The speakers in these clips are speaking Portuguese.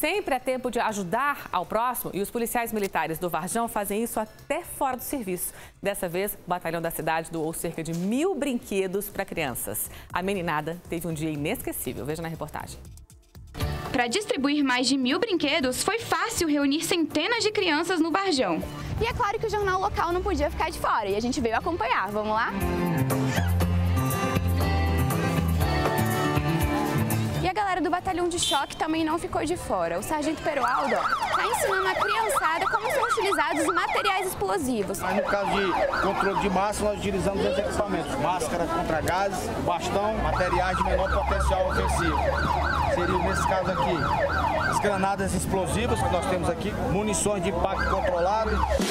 sempre é tempo de ajudar ao próximo e os policiais militares do Varjão fazem isso até fora do serviço. Dessa vez, o batalhão da cidade doou cerca de 1000 brinquedos para crianças. A meninada teve um dia inesquecível. Veja na reportagem. Para distribuir mais de 1000 brinquedos, foi fácil reunir centenas de crianças no Varjão. E é claro que o jornal local não podia ficar de fora e a gente veio acompanhar. Vamos lá? E a galera do Batalhão de Choque também não ficou de fora. O Sargento Peroaldo está ensinando a criançada como são utilizados os materiais explosivos. Mas no caso de controle de massa, nós utilizamos esses equipamentos. Máscara contra gases, bastão, materiais de menor potencial ofensivo. Seria nesse caso aqui, as granadas explosivas que nós temos aqui, munições de impacto controlado.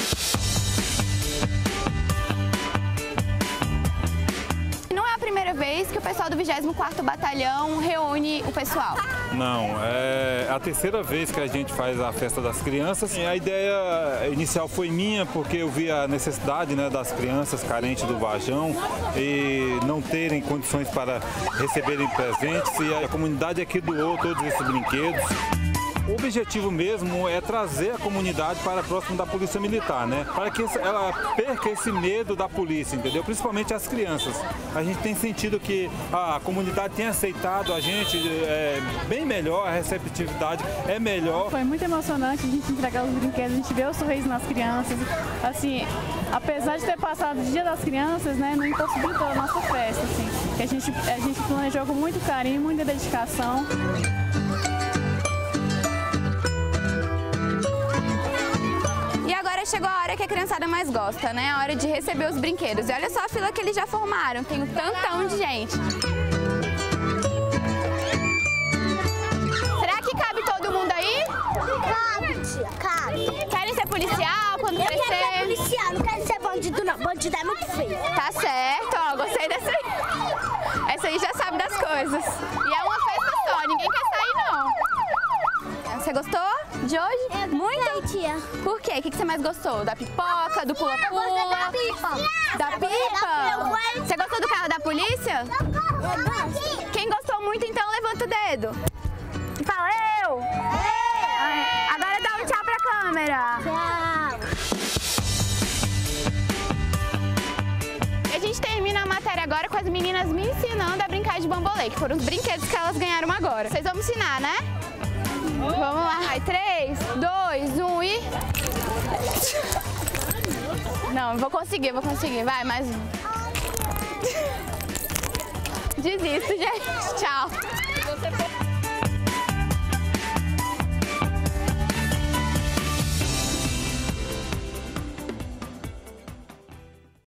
Não é a primeira vez que o pessoal do 24º Batalhão reúne o pessoal. Não, é a terceira vez que a gente faz a festa das crianças. A ideia inicial foi minha, porque eu vi a necessidade, né, das crianças carentes do Varjão e não terem condições para receberem presentes, e a comunidade aqui doou todos esses brinquedos. O objetivo mesmo é trazer a comunidade para próximo da polícia militar, né? Para que ela perca esse medo da polícia, entendeu? Principalmente as crianças. A gente tem sentido que a comunidade tem aceitado a gente bem melhor, a receptividade é melhor. Foi muito emocionante a gente entregar os brinquedos, a gente vê o sorriso nas crianças. Assim, apesar de ter passado o Dia das Crianças, né, não impossibilitou a nossa festa, assim, que a gente planejou com muito carinho, muita dedicação. Chegou a hora que a criançada mais gosta, né? A hora de receber os brinquedos. E olha só a fila que eles já formaram. Tem um tantão de gente. Será que cabe todo mundo aí? Cabe, tia, cabe. Querem ser policial quando crescer? Eu quero ser policial, não quero ser bandido não. Bandido é muito feio. Tá certo, ó. Gostei dessa aí. Essa aí já sabe das coisas. E é uma festa só, ninguém quer sair não. Você gostou de hoje? Muito? Tia. Por quê? O que você mais gostou? Da pipoca, do pula-pula? Da pipa. Da pipa? Você gostou do carro da polícia? Quem gostou muito, então, levanta o dedo. Fala eu! Agora dá um tchau pra câmera. Tchau. E a gente termina a matéria agora com as meninas me ensinando a brincar de bambolê, que foram os brinquedos que elas ganharam agora. Vocês vão me ensinar, né? Vamos lá. Vai, 3, 2, 1 e... Não, vou conseguir. Vai, mais um. Desisto, gente. Tchau.